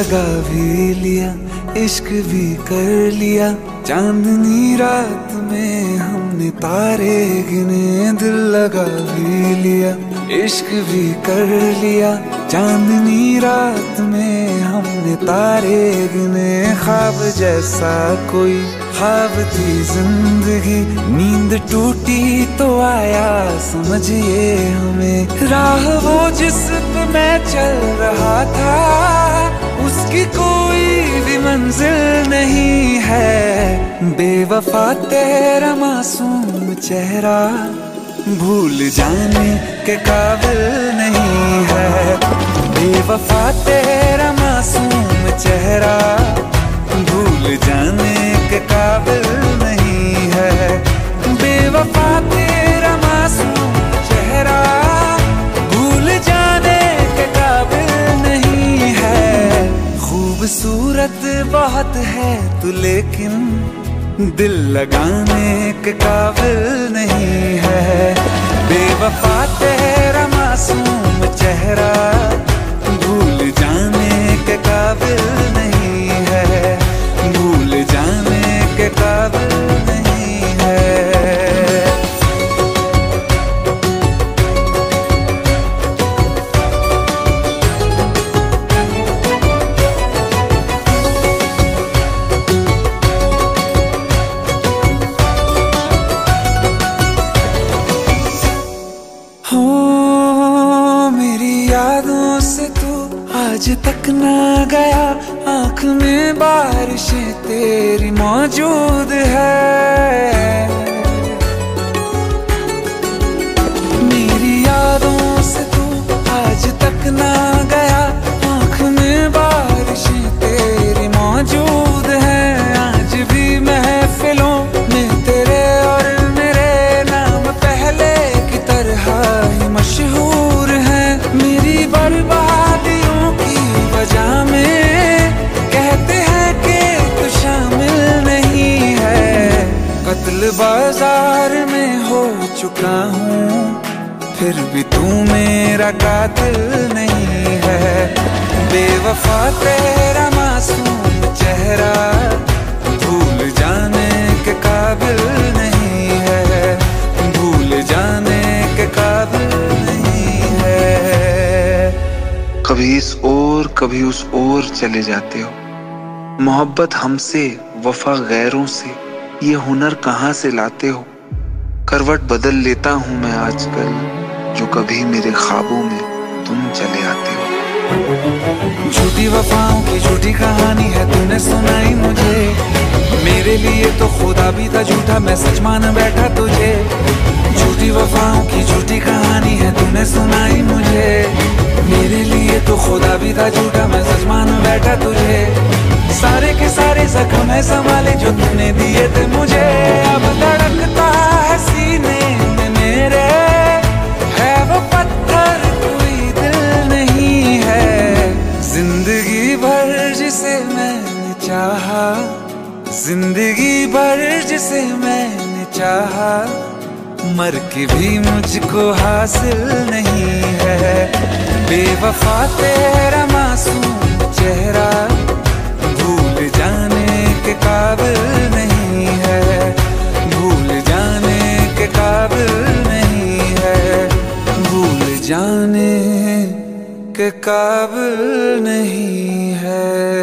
लगा भी लिया, इश्क भी कर लिया। चांदनी रात में हमने तारे गिने, दिल लगा भी लिया, इश्क भी कर लिया। चांदनी रात में हमने तारे गिने, ख्वाब जैसा कोई ख्वाब थी जिंदगी। नींद टूटी तो आया समझिए हमें, राह वो जिस पे मैं चल रहा था उसकी कोई भी मंजिल नहीं है। बेवफा तेरा मासूम चेहरा भूल जाने के काबिल नहीं है। बेवफा तेरा मासूम चेहरा भूल जाने के काबिल नहीं है। बेवफा तेरा मासूम चेहरा भूल जाने के काबिल नहीं है। खूबसूरत बहुत है तू लेकिन दिल लगाने के काबिल नहीं है। बेवफा तेरा मासूम चेहरा भूल जाने के काबिल नहीं है। भूल जाने के काबिल नहीं है। मेरी यादों से तू आज तक ना गया, आँख में बारिशें तेरी मौजूद है। मेरी यादों से तू आज तक ना गया, आँख में बारिशें तेरी मौजूद है। आज भी महफिलों में तेरे और मेरे नाम पहले की तरह ही मशहूर है। मेरी बर्बादियों की वजह में कहते हैं कि तू शामिल नहीं है। कत्ल बाजार में हो चुका हूँ फिर भी तू मेरा कातिल नहीं है। बेवफा तेरा मासूम चेहरा भूल जाने के काबिल नहीं है। भूल जाने के काबिल नहीं है। कभी इस ओर कभी उस ओर चले जाते हो, मोहब्बत हमसे वफा गैरों से, ये हुनर कहाँ से लाते हो। करवट बदल लेता हूँ मैं आजकल, जो कभी मेरे ख्वाबों में तुम चले आते हो। झूठी वफाओं की झूठी कहानी है तूने सुनाई मुझे। मेरे लिए तो खुदा भी था झूठा, मैं सच मान बैठा तुझे। झूठी वफाओं की झूठी कहानी है तूने सुनाई मुझे। मेरे लिए तो खुदा भी था झूठा, मैं सच मान बैठा तुझे। सारे के सारे जख्म है संभाले जो तूने दिए थे मुझे। अब धड़कता है सीने में मेरे, है वो पत्थर कोई दिल नहीं है। जिंदगी भर जिसे मैंने चाहा, जिंदगी भर जिसे मैंने चाहा, मर के भी मुझको हासिल नहीं है। बेवफा तेरा मासूम चेहरा भूल जाने के काबिल नहीं है। भूल जाने के काबिल नहीं है। भूल जाने के काबिल नहीं है।